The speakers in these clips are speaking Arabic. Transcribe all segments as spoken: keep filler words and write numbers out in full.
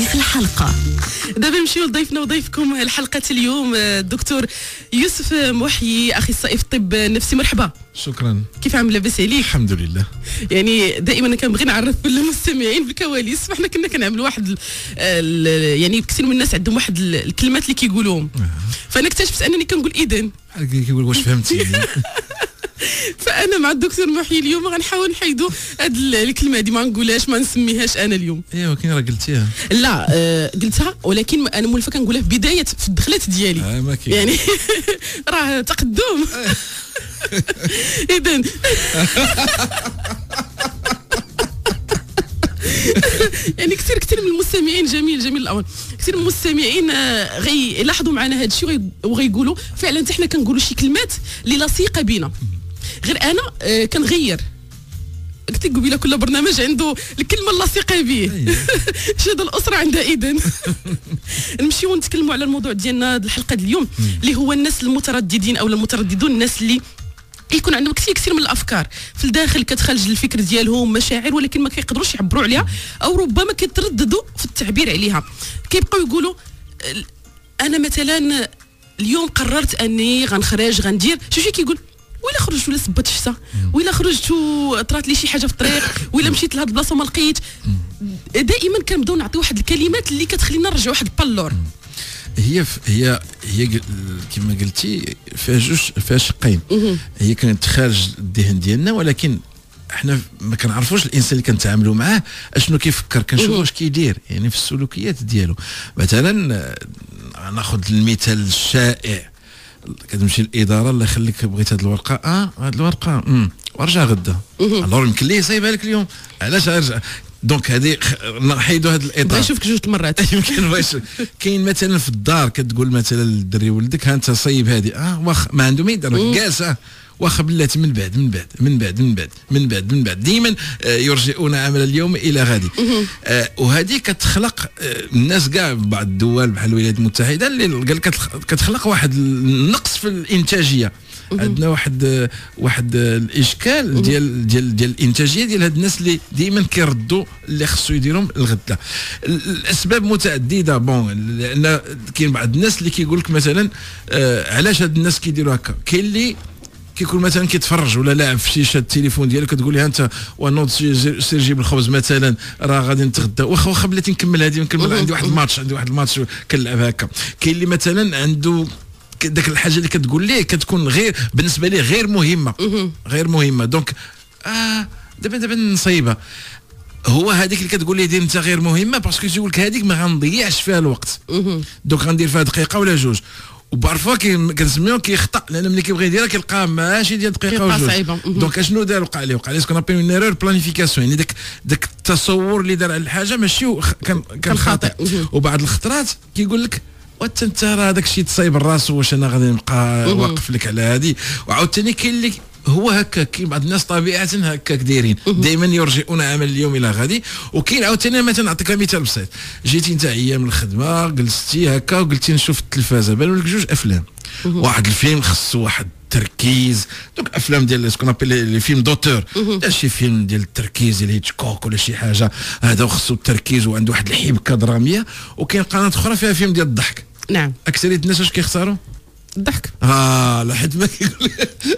ضيف الحلقة. دابا نمشيو لضيفنا وضيفكم الحلقة اليوم الدكتور يوسف محيي، أخصائي في الطب النفسي. مرحبا. شكرا. كيف عامل؟ لاباس عليك؟ الحمد لله. يعني دائما كنبغي نعرف المستمعين بالكواليس، فاحنا كنا كنعملوا واحد ال ال يعني كثير من الناس عندهم واحد الكلمات اللي كيقولوهم، فانا اكتشفت انني كنقول اذن كيقول واش فهمتي. فانا مع الدكتور محيي اليوم غنحاول نحيدوا هاد الكلمه هذه، ما نقولهاش، ما نسميهاش انا اليوم. ايوا ولكن راه قلتيها. لا آه قلتها، ولكن انا مولفه كنقولها في بدايه في الدخلات ديالي. آه ما كاين يعني راه تقدم. اذن يعني كثير كثير من المستمعين، جميل جميل الامر، كثير من المستمعين غيلاحظوا معنا هذا الشيء وغيقولوا فعلا حتى حنا كنقولوا شي كلمات اللي لصيقه بينا، غير انا آه كنغير. قلت لك قبيله كل برنامج عنده الكلمه اللصيقه به. شاد الاسره عندها اذن. نمشيو نتكلموا على الموضوع ديالنا الحلقه اليوم، اللي هو الناس المترددين او المترددون، الناس اللي يكون عندهم كثير كثير من الافكار في الداخل كتخرج الفكر ديالهم، مشاعر، ولكن ما كيقدروش يعبروا عليها، او ربما كيترددوا في التعبير عليها. كيبقاو يقولوا انا مثلا اليوم قررت اني غنخرج غندير شي شي، كيقول ولا خرجت ولا سبت الشتا، ولا خرجت وطرات لي شي حاجه في الطريق، ولا مشيت لهاد البلاصه وما لقيت. دائما كنبداو نعطيو واحد الكلمات اللي كتخلينا نرجعوا واحد البالور. هي هي هي كما قلتي فيها جوج، فيها شقين. هي كانت خارج الذهن ديالنا، ولكن احنا ما كنعرفوش الانسان اللي كنتعاملوا معاه اشنو كيفكر، كنشوفوا واش كيدير يعني في السلوكيات ديالو. مثلا ناخذ المثال الشائع، كتمشي للاداره، الله يخليك بغيت هذه الورقه، اه هذه الورقه امم ورجع غدا، الور يمكن ليه يصايبها لك اليوم، علاش ارجع؟ دونك هذه نحيدوا هذا الاطار. بغا يشوفك جوج المرات. يمكن باش كاين مثلا في الدار كتقول مثلا للدري ولدك ها انت صيب هذه، اه واخ ما عنده ما يدير جالس، اه واخا بلاتي من بعد من بعد من بعد من بعد من بعد من بعد ديما آه يرجئون عمل اليوم الى غد. آه وهذه كتخلق آه الناس كاع بعض الدول بحال الولايات المتحده اللي قال كتخلق واحد النقص في الانتاجيه. عندنا واحد واحد الاشكال ديال ديال ديال الانتاجيه ديال هاد الناس اللي دائما كيردوا اللي خصو يديرهم الغدا. الاسباب متعدده، بون لان كاين بعض الناس اللي كيقول لك مثلا آه علاش هاد الناس كيديروا هكا. كاين اللي كيكون مثلا كيتفرج ولا لاعب في شاشه التليفون ديالك، كتقول لها انت ونوض سير جيب الخبز مثلا، راه غادي نتغدى، واخا واخا بلاتي نكمل هذه، نكمل عندي واحد الماتش عندي واحد الماتش كنلعب هكا. كاين اللي مثلا عنده داك الحاجه اللي كتقول ليه كتكون غير بالنسبه ليه غير مهمه غير مهمه دونك اه دابا دابا نصيبها. هو هذيك اللي كتقول ليه دير انت غير مهمه باسكو تيقول لك هذيك ما غنضيعش فيها الوقت، دونك غندير فيها دقيقه ولا جوج. وبارفوا كنسميوه كيخطا، لان ملي كيبغي يديرها كيلقاها ماشي ديال دقيقه وجوج. دونك اشنو دار؟ وقع ليه وقع ليه سكون ابي اون ايرور بلانيفيكاسيون، يعني داك داك التصور اللي دار على الحاجه ماشي كان كان خاطئ. وبعض الخطرات كيقول لك وانت انت راه داك الشيء تصايب الراس، واش انا غادي نبقى واقف لك على هذه. وعاوتاني كاين اللي هو هكا، كاين بعض الناس طبيعه هكاك دايرين، دائما يرجئون عمل اليوم الى غادي. وكاين عاوتاني مثلا نعطيك مثال بسيط، جيتي انت ايام الخدمه جلستي هكا وقلتي نشوف التلفازه، بانوا لك جوج افلام، واحد الفيلم خصو واحد التركيز، دوك افلام ديال سكون ابيل لي فيلم دوتور، دا شي فيلم ديال التركيز ديال هيتشكوك ولا شي حاجه، هذا خصو التركيز وعنده واحد الحبكه دراميه. وكاين قناه اخرى فيها فيلم ديال الضحك. نعم. اكثريه الناس واش كيختاروا؟ الضحك. اه لا حيت ما كيقول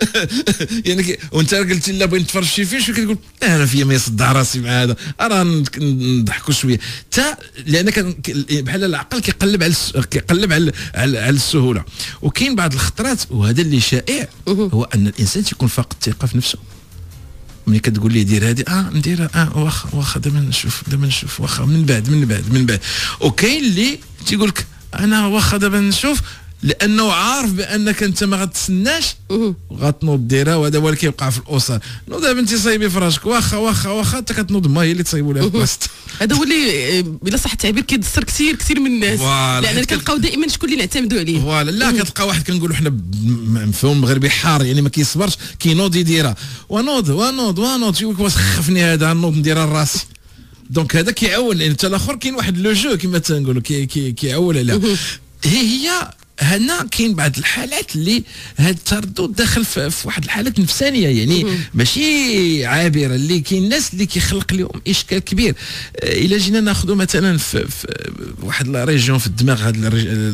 يعني كي وانت قلتي لا بغيت نتفرج شي فيلم، شو كتقول؟ لا انا فيا ما يصدع راسي مع هذا، راه نضحكوا شويه حتى لان بحال العقل كيقلب على كيقلب على على, على السهوله. وكاين بعض الخطرات وهذا اللي شائع، هو ان الانسان تيكون فاقد الثقه في نفسه. ملي كتقول لي دير هذه، اه نديرها، اه واخا واخا دابا نشوف دابا نشوف واخا من بعد من بعد من بعد. وكاين اللي تيقول لك انا واخا دابا نشوف، لانه عارف بانك انت ما غتسناش وغتنوض ديرها. وهذا هو اللي كيوقع في الاسر، نوض دابا انت صايبي فراشك، واخا واخا واخا انت كتنوض ما هي اللي تصايبوا لها بلاصتك. هذا هو اللي بلا صح التعبير كيدسر كثير كثير من الناس، لان كنلقاو دائما شكون اللي نعتمدوا عليه. فوالا لا كتلقى واحد كنقولوا حنا مفهوم مغربي حار، يعني ما كيصبرش، كينوض يديرها ونوض ونوض ونوض، تيقول لك واش خفني هذا نوض نديرها لراسي. دونك هذا كيعول، لان حتى الاخر كاين واحد لو جو كما تنقولوا كي كي كيعول عليها. هي هي هنا كاين بعض الحالات اللي هذا التردد داخل في, في واحد الحالات نفسانيه، يعني ماشي عابره، اللي كاين الناس اللي كيخلق لهم اشكال كبير. الى جينا ناخذوا مثلا في, في, واحد لا ريجيون في الدماغ، هذه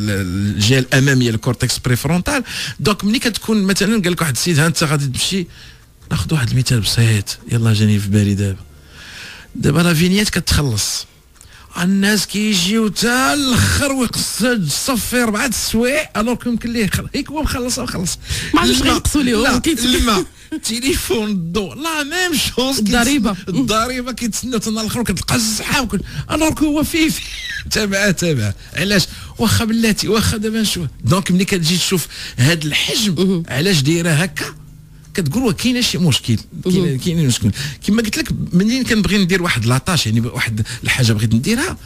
الجهه الاماميه الكورتكس بريفرونتال. دونك ملي كتكون مثلا قال لك واحد السيد ها انت غادي تمشي، ناخذ واحد المثال بسيط يلا جاني في بالي دابا دابا لا فينيات كتخلص، الناس كيجيو حتى الاخر ويقص الصف اربعه السوايع الوغ يمكن ليه هيك هو مخلص مخلص ما عرفتش غينقصوا ليهم الماء تليفون الضوء لا ميم شوز، الضريبه الضريبه كيتسناو حتى الاخر كتلقى الزحام الوغ هو فيه تابعه تابعه. علاش؟ واخا بلاتي واخا دابا نشوف. دونك ملي كتجي تشوف هذا الحجم علاش دايره هكا كتقول وا كاين شي مشكل، كاين كاين مشكل. كما قلت لك منين كنبغي ندير واحد لاطاش يعني واحد الحاجه بغيت نديرها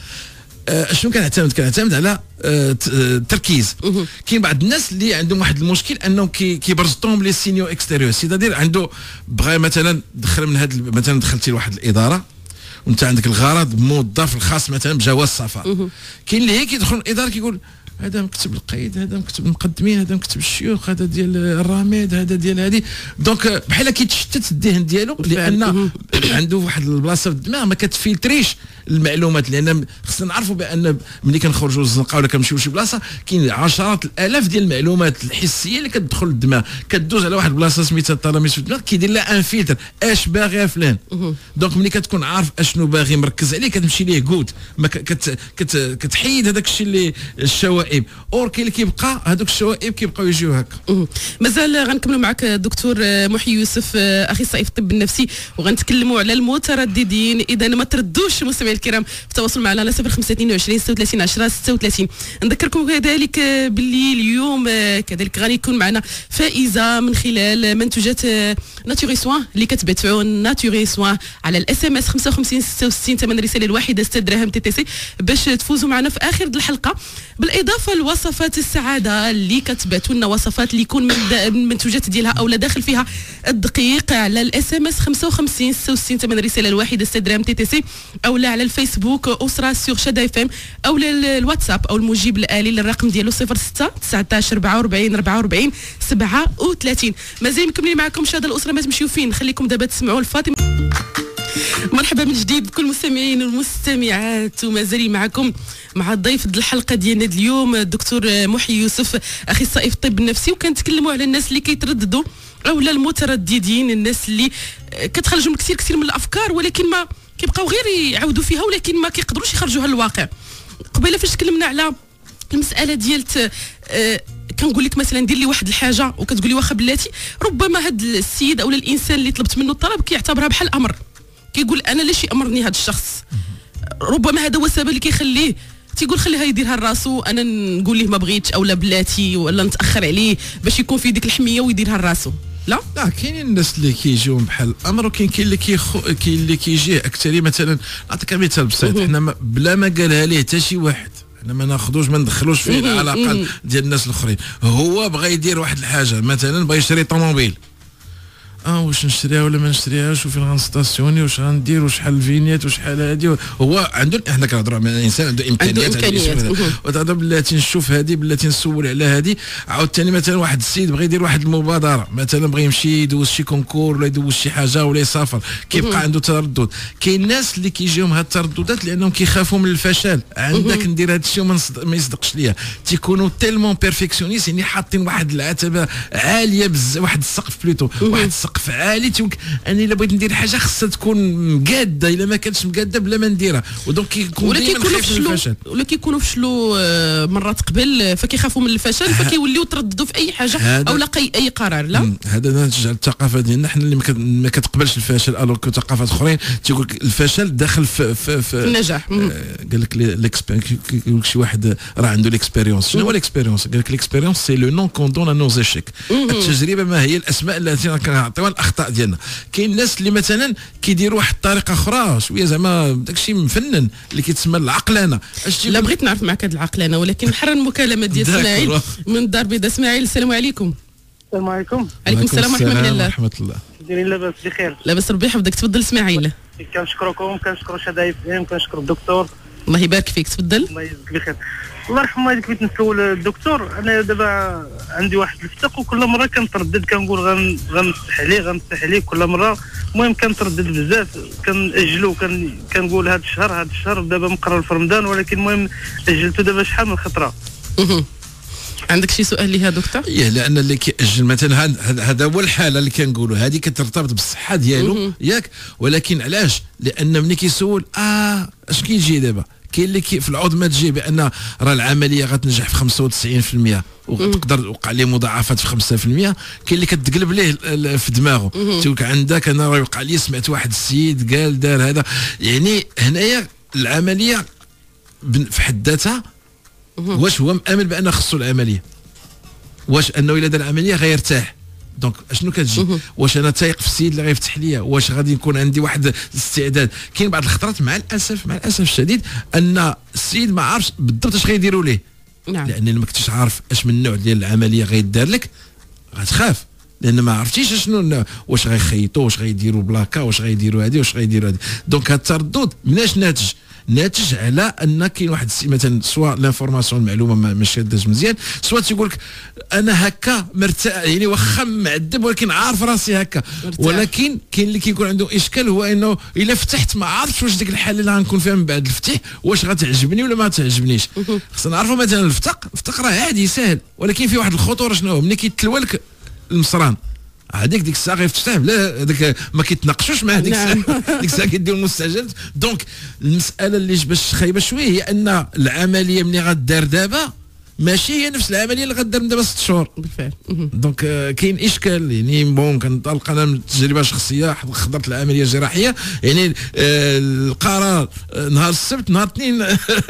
أه شنو كنعتمد؟ كنعتمد على أه التركيز. كاين بعض الناس اللي عندهم واحد المشكل انهم كيبرزطوهم لي سينيو اكستيريور، سيتادير عنده بغى مثلا دخل من هذا مثلا دخلتي لواحد الاداره وانت عندك الغرض موظف الخاص مثلا بجواز السفر، كاين اللي هي كيدخل الاداره كيقول هذا مكتب القيد، هذا مكتب المقدمين، هذا مكتب الشيوخ، هذا ديال الرميد، هذا ديال هذه. دونك بحال كيتشتت الذهن ديالو لان عنده واحد البلاصه في الدماغ ما كتفلتريش المعلومات، لان خصنا نعرفوا بان ملي كنخرجوا للزنقه ولا كنمشيو لشي بلاصه كاين عشرات الالاف ديال المعلومات الحسيه اللي كتدخل للدماغ، كدوز على واحد البلاصه سميتها التلاميذ في الدماغ كيدير لها ان فلتر اش باغي فلان. دونك ملي كتكون عارف اشنو باغي مركز عليه كتمشي ليه كود، ما كت كت كتحيد هذاك الشيء اللي الشوائب، اور كاين اللي كيبقى هذوك الشوائب كيبقاو يجيو هكا. مازال غنكملوا معك دكتور محي يوسف اخصائي في الطب النفسي وغنتكلموا على المترددين. اذا ما تردوش مستمعي الكرام في التواصل معنا على صفر خمسة اثنين وعشرين ستة وثلاثين عشرة ستة وثلاثين. نذكركم كذلك باللي اليوم كذلك غادي يكون معنا فائزه من خلال منتوجات ناتوري سوان اللي كتبعوا ناتوري سوان على الاس ام اس خمسة وخمسين ستة وستين ثمن رساله الواحده ستة دراهم تي تي سي باش تفوزوا معنا في اخر الحلقه، بالاضافه لوصفات السعاده اللي كتبعتوا لنا وصفات اللي يكون من المنتوجات ديالها او لا داخل فيها الدقيق على الاس ام اس خمسة وخمسين ستة وستين ثمن رساله الواحده ستة دراهم تي تي سي، او لا على الفيسبوك اسره سور شادا اف ام، او الواتساب او المجيب الالي للرقم ديالو صفر ستة تسعطاش أربعة وأربعين أربعة وأربعين سبعة وثلاثين. مازال مكملين معكم شاده الاسره، ما تمشيو فين، نخليكم دابا تسمعوا الفاطمه. مرحبا من جديد بكل المستمعين والمستمعات، ومازالين معكم مع الضيف د الحلقه ديالنا اليوم الدكتور محي يوسف اخصائي في الطب النفسي، وكنتكلموا على الناس اللي كيترددوا او لا المترددين، الناس اللي كتخرجوا كثير كثير من الافكار ولكن ما كيبقاو غير يعاودوا فيها ولكن ما كيقدروش يخرجوها للواقع. قبيله فاش تكلمنا على المساله ديالت آه كنقول لك مثلا دير لي واحد الحاجه وكتقولي واخا بلاتي، ربما هذا السيد او الانسان اللي طلبت منه الطلب كيعتبرها بحال امر، كيقول انا ليش يامرني هذا الشخص، ربما هذا هو السبب اللي كيخليه تيقول خليها يديرها لراسو، انا نقول ليه ما بغيتش او لا بلاتي ولا نتاخر عليه باش يكون في ديك الحميه ويديرها لراسو. لا لا كاينين الناس اللي كيجيو بحال الامر، وكاين كاين اللي كيخو كاين اللي كيجيه اكثر. مثلا نعطيك مثال بسيط، حنا بلا ما قالها ليه حتى شي واحد، حنا ما ناخذوش ما ندخلوش فيه العلاقات ديال الناس الاخرين، هو بغى يدير واحد الحاجه، مثلا بغى يشري طوموبيل، اه واش نشريها ولا ما نشريهاش وفين غنستاسيوني واش غندير وشحال الفينيات وشحال هادي، هو عنده حنا كنهضروا مع انسان عنده امكانيات وتهضر بلاتي نشوف هادي بلاتي نسول على هادي. عاوتاني مثلا واحد السيد بغى يدير واحد المبادره، مثلا بغى يمشي يدوز شي كونكور ولا يدوز شي حاجه ولا يسافر، كيبقى عنده تردد. كاين الناس اللي كيجيهم هاد الترددات لانهم كيخافوا من الفشل، عندك ندير هاد الشيء وما ما يصدقش ليا، تيكونوا تيلمون بيرفكسيونيست، يعني حاطين واحد العتبه عاليه بزاف، واحد السقف بليتو واحد السقف عالي، تيقول انا الا بغيت ندير حاجه خصها تكون مقاده، الا ما كانتش مقاده بلا ما نديرها، ودونك كيكون ديما خايف من الفشل. ولا كيكونوا فشلوا مرات قبل فكيخافوا من الفشل فكيوليو ترددوا في اي حاجه او لا اي قرار. لا هذا ناتج على الثقافه ديالنا حنا اللي ما كتقبلش الفشل، الوغ كو ثقافات اخرين تيقول الفشل داخل في في, في النجاح. قال لك يقول لك شي واحد راه عنده ليكسبيريونس. شنو هو ليكسبيريونس؟ قال لك ليكسبيريونس سي لو نون كون دون ا نوز ايشيك، التجربه ما هي الاسماء التي كنعطيوها الاخطاء ديالنا. كاين الناس اللي مثلا كيديروا واحد الطريقه اخرى شويه زعما داكشي مفنن اللي كيتسمى العقلانه. لا بغيت نعرف معك هذه العقلانه، ولكن نحرر المكالمه ديال اسماعيل من الدار البيضاء. اسماعيل السلام عليكم. السلام عليكم. عليكم السلام ورحمه الله. ورحمه الله. دايرين لاباس بخير؟ لاباس ربي يحفظك. تفضل اسماعيل. كنشكركم، كنشكر شدايف ام، كنشكر الدكتور الله يبارك فيك، تفضل. الله يجزيك بخير. الله يرحمه هذيك بغيت نسول الدكتور. انا دابا عندي واحد الفتق وكل مره كنتردد كنقول غن غنمسح عليه غنمسح عليه كل مره. المهم كنتردد بزاف كنأجلو كن كنقول هذا الشهر هذا الشهر دابا مقرر في رمضان، ولكن المهم اجلته دابا شحال من خطره. عندك شي سؤال ليها دكتور؟ ايه لان اللي كيأجل مثلا هذا هو الحاله اللي كنقولوا هذه كترتبط بالصحه ديالو ياك، ولكن علاش؟ لان ملي كيسول اه اش كيجي دابا كاين اللي كي في العوض ما تجي بان راه العمليه غتنجح في خمسة وتسعين في المية وتقدر توقع ليه مضاعفات في خمسة في المية، كاين اللي كتقلب ليه في دماغه تقول لك عندك انا راه يوقع لي سمعت واحد السيد قال دار هذا. يعني هنايا العمليه في حد ذاتها واش هو مآمن بان خصو العمليه؟ واش انه الا دار العمليه غيرتاح؟ دونك شنو كتجي؟ واش انا تايق في السيد اللي غيفتح ليا؟ واش غادي يكون عندي واحد الاستعداد؟ كاين بعض الخطرات مع الاسف مع الاسف الشديد ان السيد ما عارفش بالضبط اش غيديروا ليه. نعم. لان ما كنتش عارف اش من نوع ديال العمليه غيدار لك غتخاف، لان ما عرفتيش شنو واش غيخيطوا واش غيديروا بلاكا واش غيديروا هذه واش غيديروا هذه. دونك هذا التردد مناش ناتج؟ ناتج على ان كاين واحد مثلا سواء لانفورماسيون المعلومه ما شاداش مزيان، سواء تيقول لك انا هكا مرتاح يعني واخا معذب ولكن عارف راسي هكا، ولكن كاين اللي كيكون عنده اشكال هو انه الا فتحت ما عارفش واش ديك الحاله اللي غنكون فيها من بعد الفتح واش غتعجبني ولا ما تعجبنيش. خصنا نعرفوا مثلا الفتق الفتق راه عادي سهل، ولكن فيه واحد الخطوره شنو هو؟ ملي كيتلوى لك المصران هذيك ديك الساعه غيفتح بلا هذاك ما كيتناقشوش مع هذيك الساعه. ديك الساعه كيديروا المستعجل. دونك المساله اللي باش خايبه شويه هي ان العمليه ملي غدار دابا ماشي هي نفس العمليه اللي غدار من دابا ست شهور بالفعل. دونك آه كاين اشكال. يعني بون كنطلق انا من تجربه شخصيه حضرت العمليه الجراحيه يعني آه القرار آه نهار السبت نهار الاثنين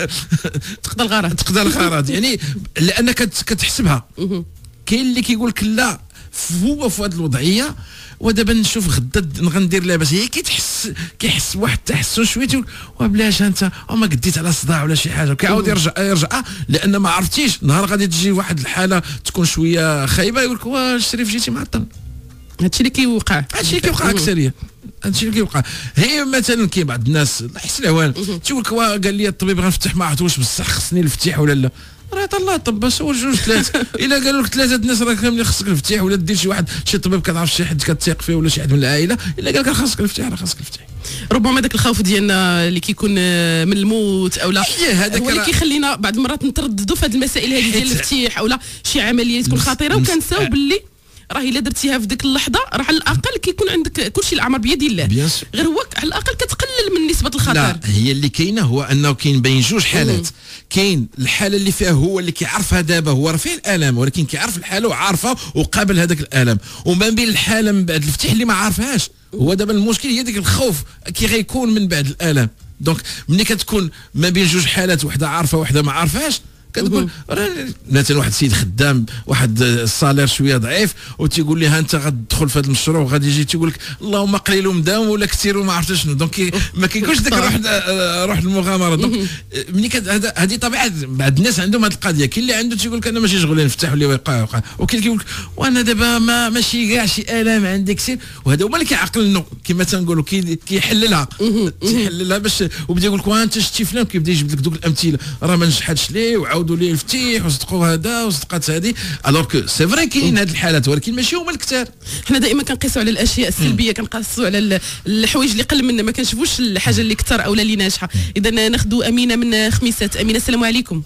تقضى الغرض تقضى الغرض يعني لانك كتحسبها. كاين اللي كيقول لك لا هو في هذه الوضعيه ودابا نشوف غدا غندير لاباس، هي كيتحس كيحس بواحد التحسن شويه تقول وبلاش انت وما قديت على صداع ولا شي حاجه كيعاود يرجع يرجع لان ما عرفتيش نهار غادي تجي واحد الحاله تكون شويه خايبه يقول لك واش الشريف جيتي معطل. هادشي اللي كيوقع هادشي اللي كيوقع اكثريه هادشي اللي كيوقع. هي مثلا كاين بعض الناس الله يحسن العوان تقول لك قال لي الطبيب غنفتح ما عرفت واش بصح خصني الفتيح ولا لا. راه الله طب سول جوج ثلاثه الا قالوا لك ثلاثه الناس راه كاملين خصك الفتيح ولا دير شي واحد شي طبيب كتعرف شي حد كتثيق فيه ولا شي حد من العائله الا قال لك خصك الفتيح راه خصك الفتيح. ربما داك الخوف ديالنا اللي كيكون من الموت او لا هو اللي كيخلينا بعض المرات نترددوا في هذه المسائل هذه ديال الفتيح او لا شي عمليه تكون خطيره وكنساو باللي راه الا درتيها في ديك اللحظه راه على الاقل كيكون عندك كلشي الاعمار بيد الله، غير هو على الاقل كتقلل من نسبه الخطر. لا هي اللي كاينه هو انه كاين بين جوج حالات. كاين الحاله اللي فيها هو اللي كيعرفها دابا هو راه فيه الالم ولكن كيعرف الحاله وعارفها وقابل هذاك الالم، وما بين الحاله من بعد الفتح اللي ما عارفهاش. هو دابا المشكل هي ديك الخوف كي غيكون من بعد الالم. دونك ملي كتكون ما بين جوج حالات وحده عارفه وحده ما عارفهاش كتقول مثلا واحد السيد خدام واحد الصالير شويه ضعيف وتيقول لي ها انت غتدخل في هذا المشروع وغادي يجي تيقول لك اللهم قليل مداوم ولا كثير وما عرفت شنو. دونك ما كيكونش داك روح روح المغامره. دونك ملي هذا هذه طبيعه بعض الناس عندهم هذه القضيه. كاين اللي عنده تيقول لك انا ماشي شغل نفتح لي ويقع وقع، وكاين اللي كيقول لك وانا دابا ما ماشي كاع شي الام عندي كثير. وهذا هما اللي كيعقلنوا كما تنقولوا كيحللها كيحللها باش وبدا يقول لك وانت شتي فلان كيبدا يجيب لك دوك الامثله راه ما نجحتش ليه وعاودوا ليه الفتيح وصدقوا هذا وصدقات هذه. الوغ كو سي فري كاين هذه الحالات ولكن ماشي هما الكثار. حنا دائما كنقيسوا على الاشياء السلبيه كنقيسوا على الحوايج اللي قل منا ما كنشوفوش الحاجه اللي كثر او اللي ناجحه. اذا ناخذوا امينه من خميسات. امينه السلام عليكم.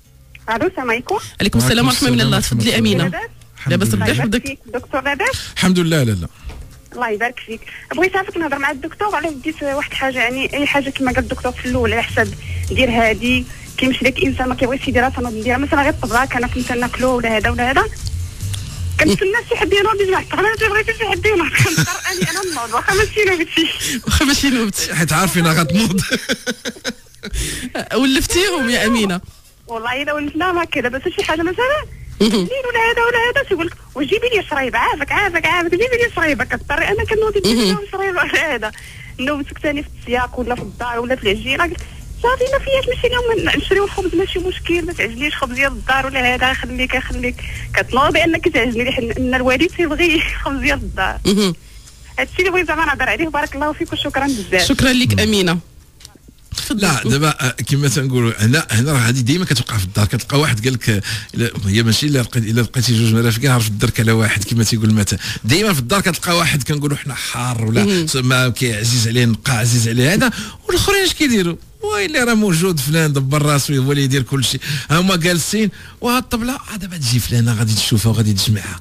الو السلام عليكم. عليكم السلام ورحمه من الله. تفضلي امينه. لاباس ربي يحفظك دكتور. لاباس الحمد لله. لا لا الله يبارك فيك. بغيت عافاك نهضر مع الدكتور على ديت واحد الحاجه يعني اي حاجه كما قال الدكتور في الاول على حساب دير هذه كيمشي لك انسان ما كيبغيش يديرها تنوض نديرها مثلا غير الطباخ انا كنت ناكلو ولا هذا ولا هذا كنتسنى شي حد ينوض يجمع الطباخ. انا ما بغيتش شي حد ينوض كنقرر اني انا نوض واخا ماشي نوضتي واخا ماشي نوضتي حيت عارفين غتنوض. ولفتيهم يا امينه؟ والله الا ولفنا ما كذا بس شي حاجه مثلا دير ولا هذا ولا هذا تيقول لك وجيبي لي شريبه عافاك عافاك عافاك جيبي لي شريبه كضطري انا كنوض ندير شريبه ولا هذا نوضتك ثاني في السياق ولا في الدار ولا في العجينه صافي ما فياش ماشي اليوم نشريو الخبز ماشي مشكل ما تعجبنيش خبز ديال الدار ولا هذا خليك خليك كتنوض بانك تعجبني لان الوالد تيبغي خبز ديال الدار. هادشي اللي بغيت زعما نهضر عليه. بارك الله فيك وشكرا بزاف. شكرا لك امينه. في الدار. لا دابا كما تنقولوا هنا هنا راه هذه ديما كتوقع في الدار. كتلقى واحد قال لك هي ماشي الا لقيت الا لقيتي جوج مرافقين عرف الدرك على واحد كما تيقول المثل. ديما في الدار كتلقى واحد كنقولوا حنا حار ولا ما كيعزيز عليه نبقى عزيز عليه هذا، والاخرين اش كيديروا؟ ويلي راه موجود فلان دبر راسو هو اللي يدير كل شيء، هما جالسين وهاد الطبله دابا تجي فلانه غادي تشوفها وغادي تجمعها.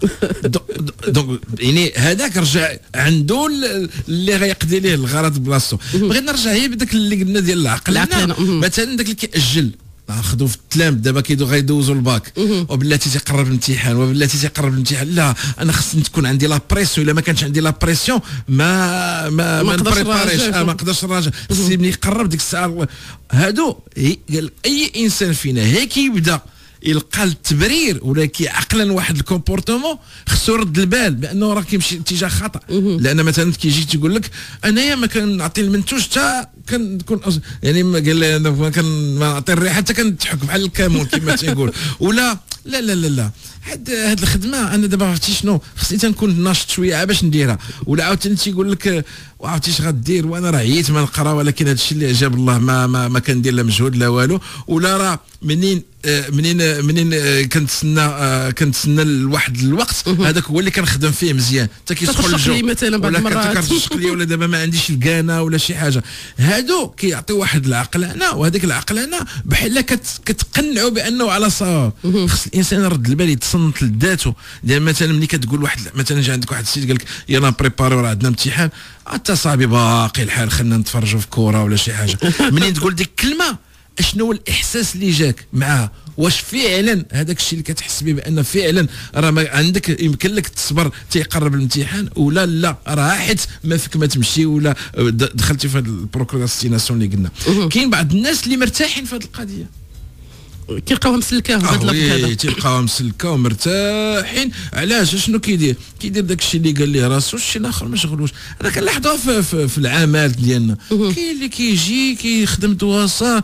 دونك يعني هذاك رجع عنده اللي غيقضي ليه الغرض بلاصتو. بغيت نرجع هي بداك اللي قلنا ديال العقل. مثلا داك اللي كيأجل ناخذوا في التلام دابا كيدو غيدوزوا الباك وبلاتي تيقرب الامتحان وبلاتي تيقرب الامتحان، لا انا خصني تكون عندي لا بريسيون، الا ما كانش عندي لا بريسيون ما ما ما نبريباريش ما نقدرش نراجع. خصني ملي يقرب ديك الساعه هادو قال اي انسان فينا هيك يبدا يلقى التبرير ولا كي عقلا واحد الكومبورتمون خصو يرد البال بانه راه كيمشي اتجاه خطا. لان مثلا كيجي تيقول لك انايا ما كنعطي المنتوج حتى كنكون يعني ما قال لي انا ما كان ما نعطي الريحه حتى كنضحك بحال الكامون كما تيقول ولا لا لا لا لا هاد هاد الخدمه انا دابا عرفتي شنو خصني تنكون ناشط شويه باش نديرها. ولا عاوتاني تيقول لك وعرفتي اش غدير وانا راه عييت ما نقرا ولكن هذا الشيء اللي عجب الله ما ما, ما كندير لا مجهود لا والو. ولا راه منين منين منين كنتسنى كنتسنى لواحد الوقت هذاك هو اللي كنخدم فيه مزيان حتى كيسخن الجو مثلا بعض المرات كترشق لي ولا دابا ما عنديش الكانه ولا شي حاجه. هادو كيعطي واحد العقلانه وهذيك العقلانه بحال كتقنعوا بانه على صواب. خص الانسان يرد البال يتصنت لذاته. لان مثلا ملي كتقول واحد مثلا جا عندك واحد السيد قال لك يلا بريباري راه عندنا امتحان حتى صاحبي باقي الحال خلينا نتفرجوا في كوره ولا شي حاجه. منين تقول ديك الكلمه اشنو هو الاحساس اللي جاك معاه؟ واش فعلا هذاك الشيء اللي كتحس به بان فعلا راه عندك يمكن لك تصبر تيقرب الامتحان ولا لا راه حيت ما فيك ما تمشي ولا دخلتي في هذه البروكراستيناسيون اللي قلنا. كاين بعض الناس اللي مرتاحين في هذه القضيه كيلقاوها مسلكه في هذا اللفظ هذا تيلقاوها مسلكه ومرتاحين. علاش شنو كيدير؟ كيدير داك الشيء اللي قال ليه راسو الشيء الاخر ما شغلوش. انا كنلاحظوها في, في, في العمل ديالنا. كاين اللي كيجي كيخدم دواسه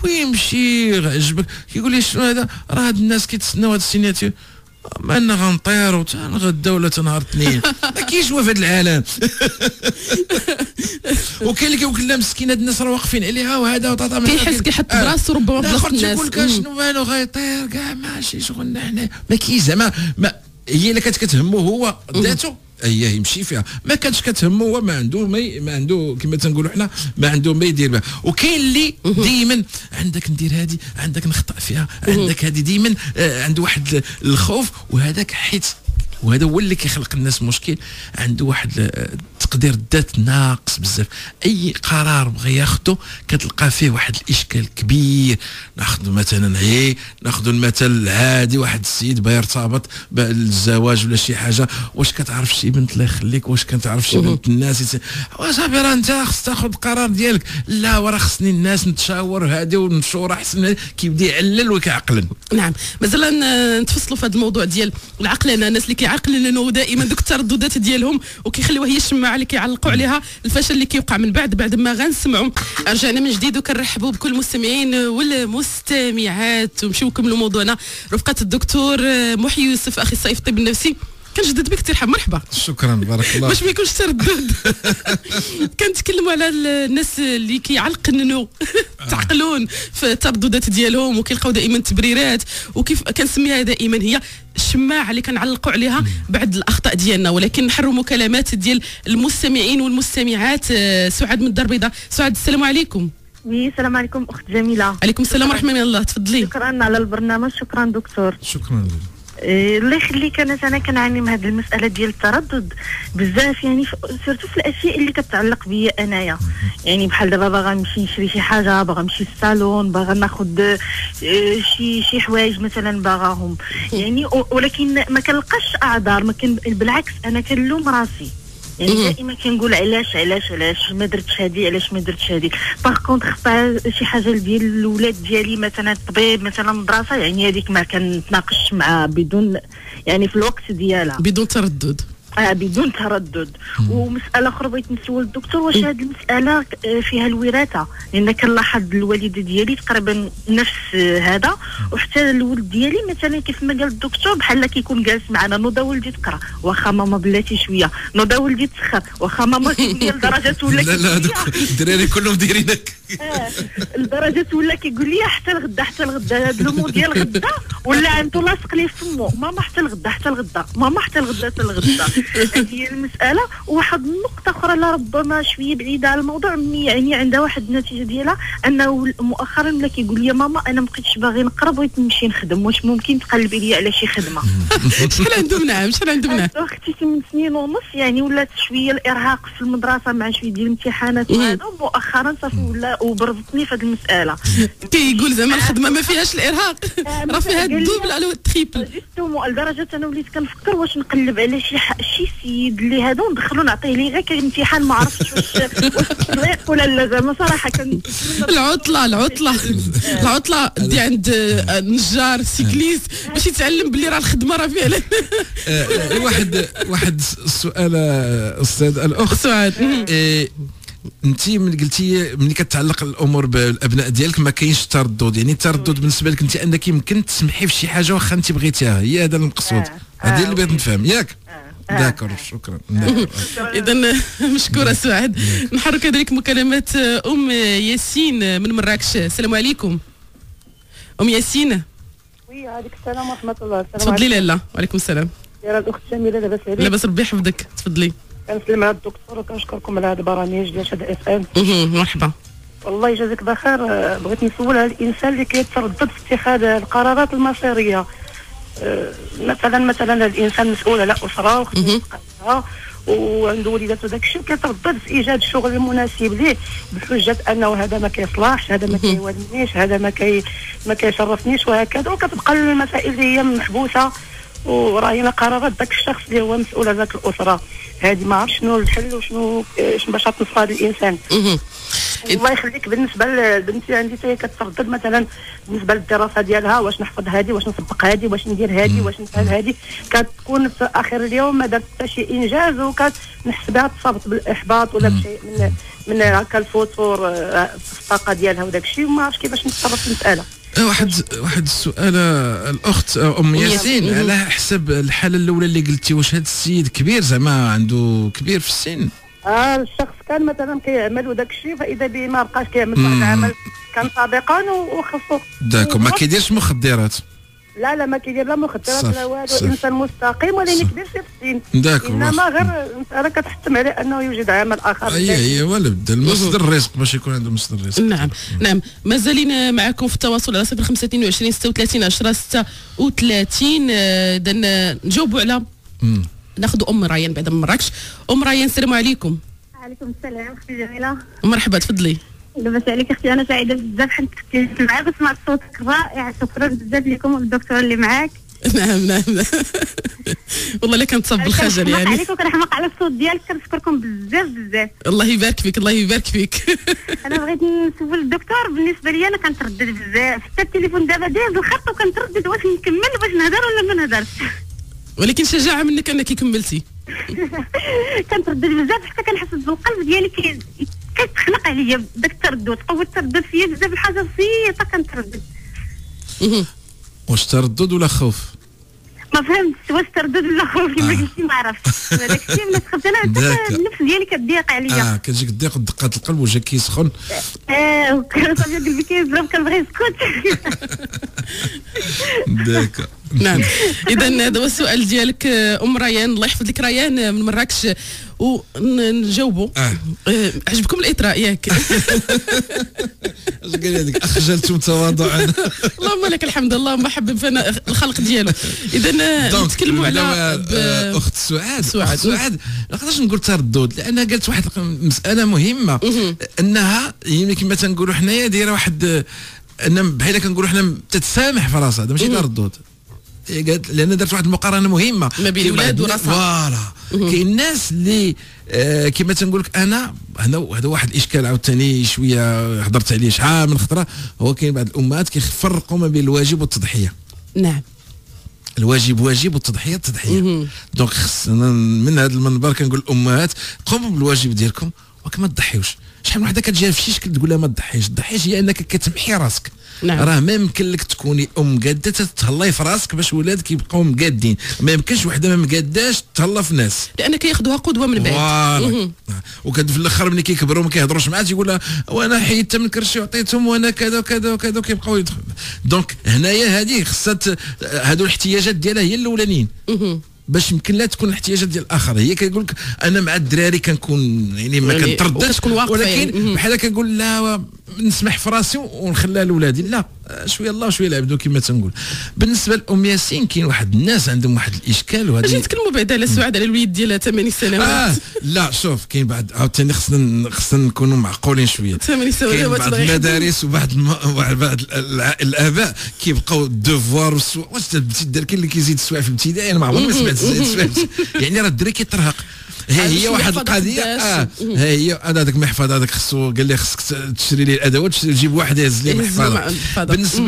ويمشي عجبك كيقول لي شنو هذا راه هاد الناس كيتسناو هاد السيناتور ما انا غنطير وتنغدا ولا تنهار اثنين ما كاينش في هذا العالم. وكاين اللي كيقول لا مسكين هاد الناس راه واقفين عليها وهذا وطاطا كيحس كيحط براسو ربما في بلاصه الناس. يقول لك شنو والو غيطير كاع ماشي شغلنا حنا ما كاين زعما هي اللي كانت كتهمو هو ذاته هي يمشي فيها ما كانتش كتهمو هو ما عنده ما, ما عنده كما تنقولوا حنا ما عنده ما يدير بها. وكاين اللي دائما عندك ندير هذه عندك نخطا فيها عندك هذه دائما عنده واحد الخوف وهذاك حيت وهذا هو اللي كيخلق الناس مشكل. عنده واحد تقدير الذات ناقص بزاف. اي قرار بغى ياخذه كتلقى فيه واحد الاشكال كبير. ناخذ مثلا هي ناخذ المثل العادي واحد السيد بغى يرتبط بالزواج ولا شي حاجه واش كتعرف شي بنت الله يخليك واش كتعرف شي بنت الناس وصافي راه انت خص تاخذ القرار ديالك. لا وراه خصني الناس نتشاور هذه ونشور احسن كيبدا يعلل وكيعقلن. نعم مازال نتفصلوا في هذا الموضوع ديال العقلانه. الناس اللي كيعقلنوا دائما دوك الترددات ديالهم وكيخليوها هي الشماعه اللي كيعلقوا عليها الفشل اللي كيوقع من بعد بعد ما غنسمعوا. رجعنا من جديد وكنرحبوا بكل المستمعين والمستمعات ونمشيو نكملوا موضوعنا رفقه الدكتور محي يوسف اخصائي في الطب النفسي. كنجدد بك ترحب مرحبا. شكرا بارك الله. باش ما يكونش تردد كنتكلموا على الناس اللي كيعلقنوا تعقلون في الترددات ديالهم وكيلقاو دائما تبريرات وكيف كنسميها دائما هي الشماعه اللي كنعلقوا عليها بعد الاخطاء ديالنا. ولكن نحروا مكالمات ديال المستمعين والمستمعات. سعاد من الدار البيضاء. سعاد السلام عليكم. وي السلام عليكم اخت جميله. عليكم السلام ورحمه الله. تفضلي. شكرا على البرنامج. شكرا دكتور. شكرا. إيه الله يخليك. انا انا كنعاني من هذه المساله ديال التردد بزاف يعني سيرتو في الاشياء اللي كتعلق بيا انايا. يعني بحال دابا باغا نمشي نشري شي حاجه باغا نمشي للصالون باغا ناخذ شي شي حوايج مثلا باغاهم يعني ولكن ما كنلقاش اعذار ما كن بالعكس انا كنلوم راسي. يعني دائما كنقول علاش علاش علاش ما درتش هذه علاش ما درتش هذه. باغ كونط خطا شي حاجه ديال الاولاد ديالي مثلا الطبيب مثلا المدرسه يعني هذيك ما كنتناقش معها بدون يعني في الوقت ديالها بدون تردد. اه بدون تردد. ومساله اخرى بغيت نسول الدكتور واش هذه المساله فيها الوراثه؟ لان كنلاحظ الوالده ديالي تقريبا نفس هذا وحتى الولد ديالي مثلا كيف ما قال الدكتور بحال كيكون جالس معنا نوضا ولدي تقرا واخا ماما بلاتي شويه نوضا ولدي تسخر واخا ماما كيقول لي لدرجه ولا لا لا الدراري كلهم دايرين هكا. اه لدرجه ولا كيقول لي حتى الغدا حتى الغدا هذا لومو ديال الغدا ولا عنده لاصق ليه فمو ماما حتى الغدا حتى الغدا ماما حتى الغدا حتى الغدا. هذه هي المساله. وواحد النقطه اخرى لا ربما شويه بعيده على الموضوع، يعني عندها واحد النتيجه ديالها انه مؤخرا ولا كيقول لي ماما انا ما بقيتش باغي نقرا بغيت نمشي نخدم، واش ممكن تقلبي لي على شي خدمه؟ شحال عنده منعم شحال عنده منعم؟ اختي ثمان سنين ونص يعني ولات شويه الارهاق في المدرسه مع شويه ديال الامتحانات وهذا، مؤخرا صافي ولا وبرزتني في هذه المساله. كيقول زعما الخدمه ما فيهاش الارهاق، راه فيها الدوبل على التريبل. جوستومون لدرجه انا وليت كنفكر واش نقلب على شي شي سيد اللي هذا وندخلو نعطيه ليه غير كامتحان ما عرفتش واش واش ولا لا. زعما صراحه كان العطله العطله العطله دي عند نجار سيكليست باش يتعلم باللي راه الخدمه راه فعلا. واحد واحد السؤال استاذ الاخت سعاد، انت من قلتي ملي كتعلق الامور بالابناء ديالك ما كاينش تردد، يعني التردد بالنسبه لك انت انك يمكن تسمحي في شي حاجه واخا انت بغيتيها، هي هذا المقصود. هذه اللي بغيت نفهم ياك. داكور شكرا. اذا مشكوره سعاد. نحرك كذلك مكالمات ام ياسين من مراكش. السلام عليكم ام ياسين. وي عليك السلام ورحمه الله. تفضلي لاله. وعليكم السلام. يا الاخت جميله لاباس عليك؟ لاباس ربي يحفظك. تفضلي. كنسلم على الدكتور وكنشكركم على هذا البرامج ديال شاد اف ام. مرحبا. والله يجازيك بخير. بغيت نسول على الانسان اللي كيتردد في اتخاذ القرارات المصيريه. مثلا مثلا الانسان مسؤول على اسره وخدمه وعنده وليدات وداك الشيء، كيتردد في ايجاد الشغل المناسب ليه بحجه انه هذا ما كيصلحش، هذا ما كيوالنيش، هذا ما كي ما كيشرفنيش وهكذا، وكتبقى المسائل اللي هي محبوسه وراهينا قرارات ذاك الشخص اللي هو مسؤول على ذاك الاسره. هذه ما عرفتش شنو الحل وشنو شنو باش تنصح هذا الانسان. الله يخليك. بالنسبه لبنتي عندي حتى هي كتردد مثلا بالنسبه للدراسه ديالها، واش نحفظ هذه، واش نسبق هذه، واش ندير هذه، واش نفعل هذه، كتكون في اخر اليوم ما دارت حتى شي انجاز وكتحسبها تصابت بالاحباط ولا بشيء من من هكا الفتور في الطاقه ديالها وداك الشيء، وما عرفتش كيفاش نتصرف في المساله. واحد واحد السؤال الاخت ام ياسين، على حسب الحاله الاولى اللي قلتي، واش هذا السيد كبير زعما عنده كبير في السن؟ اه الشخص كان مثلا كيعمل وداك الشيء، فاذا به ما بقاش كيعمل واحد العمل كان سابقا وخصو. داكو ما كيديرش مخدرات؟ لا لا ما كيدير لا مخدرات لا والو، انسان مستقيم ولكن كبير في السن. داكو انما غير المساله كتحتم عليه انه يوجد عمل اخر. هي هي ولا بدا المصدر الرزق باش يكون عنده مصدر الرزق. نعم نعم. مازالين معكم في التواصل على صفر خمسة اثنين وعشرين ستة وثلاثين عشرة ستة وثلاثين. اذا نجاوبوا على ناخذوا ام ريان بعد من مراكش. ام ريان السلام عليكم. وعليكم السلام اختي جميله. مرحبا تفضلي. لاباس عليك اختي؟ انا سعيده بزاف حيت كنت معاك وسمعت صوتك رائع. شكرا بزاف لكم والدكتور اللي معاك. نعم نعم والله لا كنتصاب بالخجل يعني. عليك وكنحماق على الصوت ديالك، كنشكركم بزاف بزاف. الله يبارك فيك الله يبارك فيك. انا بغيت نسول الدكتور، بالنسبه لي انا كنتردد بزاف، حتى التليفون دابا دايز الخط وكنتردد واش نكمل باش نهضر ولا ما نهضرش. ولكن شجاعه منك انك كملتي. كنتردد بزاف حتى كنحس بالقلب ديالي كي كتخنق عليا داك التردد، قوه التردد فيا بزاف، الحاجه بسيطه كنتردد. واش تردد ولا خوف؟ ما فهمتش واش تردد ولا خوف، ما قلتي ما عرفتش. هذاك الشيء ملي تخبت انا النفس ديالي كتضيق عليا. اه كتجيك الضيق ودقات القلب وجهك كيسخن. اه وكنصافي قلبي كيضرب كنبغي نسكت. داك نعم. اذا هذا هو السؤال ديالك ام ريان. الله يحفظ لك ريان من مراكش ونجاوبوا. آه. آه. عجبكم الاطراء ياك؟ اش قال هذيك اخجلتم تواضعا. اللهم لك الحمد، اللهم حبب فينا الخلق ديالو. اذا نتكلموا على اخت سعاد. سعاد سعاد ما نقدرش نقول تردد لانها قالت واحد مساله مهمه، انها يعني كما تنقولوا حنايا دايره واحد ان بحال كنقولوا حنا تتسامح في راسها، هذا ماشي تردد. قالت لان درت واحد المقارنه مهمه ما بين الولاد وراسها. فوالا كاين الناس اللي آه كما تنقول لك انا هنا هذا واحد الاشكال عاوتاني شويه هضرت عليه شحال من خطره. هو كاين بعض الامهات كيفرقوا ما بين الواجب والتضحيه. نعم. الواجب واجب والتضحيه تضحيه. دونك خصنا من هذا المنبر كنقول الامهات قوموا بالواجب ديالكم ولكن ما تضحيوش. شحال من وحده كتجي في شيش كتقول لها ما تضحيش، تضحيش هي انك كتمحي راسك. نعم. راه ما يمكن لك تكوني ام قاده تتهلاي في راسك باش ولادك يبقاو مقادين، ما يمكنش وحده ما مقاداش تهلا في الناس لانك ياخذوها قدوه من بعد. وكد في الاخر ملي كيكبروا ما كيهضروش معاه تيقول لها وانا حيدت من كرشي وعطيتهم وانا كذا وكذا وكذا وكيبقاو يدخل. دونك هنايا هذه خصها هذو الاحتياجات ديالها هي الاولانيين باش يمكن لا تكون الاحتياجات ديال الاخر. هي كيقول لك انا مع الدراري كنكون يعني ما يعني كنترددش، ولكن يعني. بحال كنقول لا نسمح في راسي ونخليها لولادي، لا شويه الله وشويه العبدو كما تنقول. بالنسبه لام ياسين كاين واحد الناس عندهم واحد الاشكال وهذا اجي نتكلموا بعد على سعاد على الوليد ديالها ثمانية سنوات. آه لا شوف كاين بعد عاوتاني خصنا خصنا نكونوا معقولين شويه. ثمانية سنوات كاين بعض المدارس وبعض الم... بعض الاباء كيبقاو الدوفوار والسوا. واش البنت دار كاين اللي كيزيد السوايع في الابتدائي؟ انا ما عمرني ما سمعت السوايع يعني راه الدري كيترهق. هي هي واحد القضيه اه هي انا هذاك المحفظ هذاك خصو قال لي خصك تشري لي الادوات تجيب واحد يهز لي محفظه. بالنسبه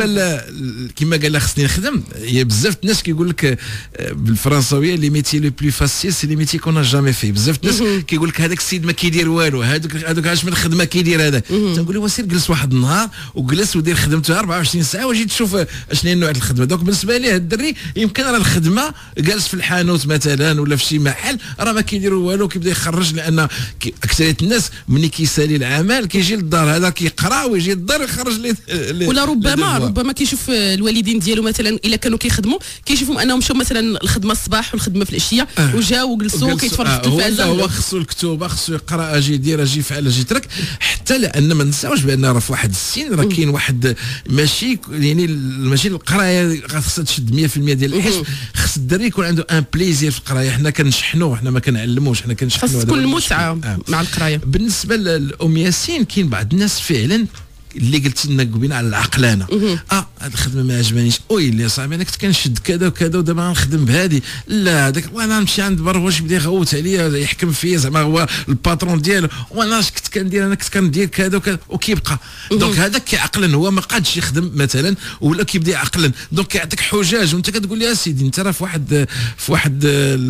كما قال لها خصني نخدم، هي بزاف الناس كيقول لك بالفرنساويه لي ميتي لو بلو فاسيل سي لي ميتي كون جامي في. بزاف الناس كيقول لك هذاك السيد ما كيدير والو، هذوك هذوك اش من خدمه كيدير هذاك. تنقول له سير جلس واحد النهار وجلس ودير خدمته أربعة وعشرين ساعه وجي تشوف اشنو هي نوع الخدمه. دونك بالنسبه ليه الدري يمكن راه الخدمه جالس في الحانوت مثلا ولا في شي محل راه ما كيديروا والو، كيبدا يخرج لان اكثريه الناس ملي كيسالي العمل كيجي للدار هذا كيقرا ويجي للدار يخرج ليه. ولا ربما ربما كيشوف الوالدين ديالو مثلا الا كانوا كيخدموا كيشوفهم انهم مشاو مثلا الخدمه الصباح والخدمه في العشيه آه. وجاو وجلسوا كيتفرجوا في التلفازه. هو هو خصو الكتوبه خصو يقرا اجي يدير اجي يفعل اجي يترك، حتى لان ما نساوش بان راه في واحد السن راه كاين واحد ماشي يعني ماشي القرايه خاصها تشد مية في المية ديال الحجم. خص الدري يكون عنده ان بليزير في القرايه. حنا كنشحنوا حنا ما كنعلموش حنا كنشحنوا. خاص تكون المتعه آه. مع القرايه. بالنسبه لام ياسين كاين بعض الناس فعلا اللي قلت لنا قبيله على العقلانه. اه هذه الخدمه ما عجبانيش، وي اللي صاحبي انا كنت كنشد كذا وكذا ودابا غنخدم بهذه، لا هذاك وانا نمشي عند بروج بدا يغوت عليا يحكم فيا زعما هو الباترون ديالو، وانا اش كنت كندير انا كنت كندير كذا وكذا وكيبقى. دونك هذاك كيعقلن هو ما قادش يخدم مثلا ولا كيبدا يعقلن، دونك كيعطيك حجاج وانت كتقول لي اسيدي انت راه في واحد في واحد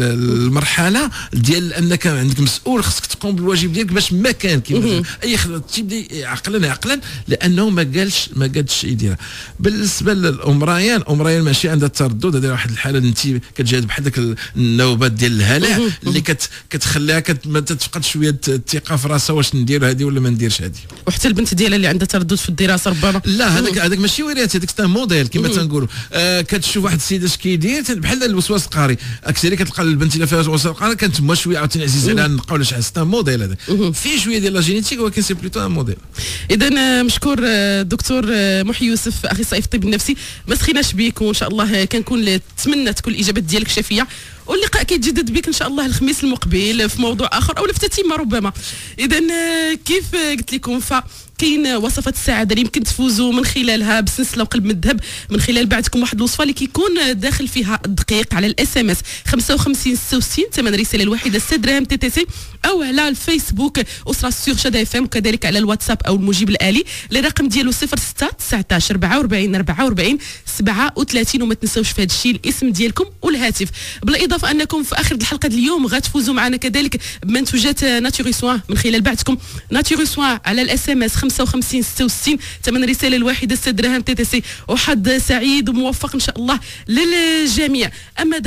المرحله ديال انك عندك مسؤول خصك تقوم بالواجب ديالك باش ما كان كيما اي خدمه تيبدا يعقلن يعقلن لانه ما قالش ما قادش يديرها. بالنسبه لام ريان، ام ريان ماشي عندها التردد، هذه واحد الحاله انت كتجاهد بحال داك النوبات ديال الهلع اللي كت كتخليها كت ما تفقد شويه الثقه في راسها واش ندير هذه ولا ما نديرش هذه. وحتى البنت ديالها اللي عندها تردد في الدراسه ربما لا هذاك هذاك ماشي وراث، هذاك ستا موديل كما تنقولوا. آه كتشوف واحد السيد اش كيدير بحال الوسواس القهري، اكثر كتلقى البنت اللي فيها وسواس القهري كانت ما شويه عاوتاني عزيز عليها نلقاو ولا شحال ستا موديل هذاك فيه شويه ديال لا جينيتيك ولكن سي بلوتو ان موديل. اذا مشكور دكتور محي يوسف اخصائي في الطب النفسي، ما سخيناش بيك وان شاء الله كنكون نتمنى تكون الاجابات ديالك شافيه، واللقاء كيتجدد بك ان شاء الله الخميس المقبل في موضوع اخر او في تتمه ربما. اذا كيف قلت لكم ف كاين وصفات السعاده اللي يمكن تفوزوا من خلالها بسلسله وقلب من الذهب من خلال بعتكم واحد الوصفه اللي كيكون داخل فيها الدقيق على الاس ام اس خمسة وخمسين ستة وستين ثمن رساله الواحده ستة دراهم تي تي سي، او على الفيسبوك اسره سور شاد اف ام، وكذلك على الواتساب او المجيب الالي الرقم ديالو صفر ستة تسعطاش أربعة وأربعين أربعة وأربعين سبعة وثلاثين. وما تنساوش في هذا الشيء الاسم ديالكم والهاتف، بالاضافه انكم في اخر الحلقه اليوم غتفوزوا معنا كذلك بمنتوجات ناتوري سوان من خلال بعتكم ناتوري سوان على الاس ام اس خمسة وخمسين ستة وستين ثمن رساله الواحده ستة دراهم تي تي سي. وحد سعيد وموفق ان شاء الله للجميع. اما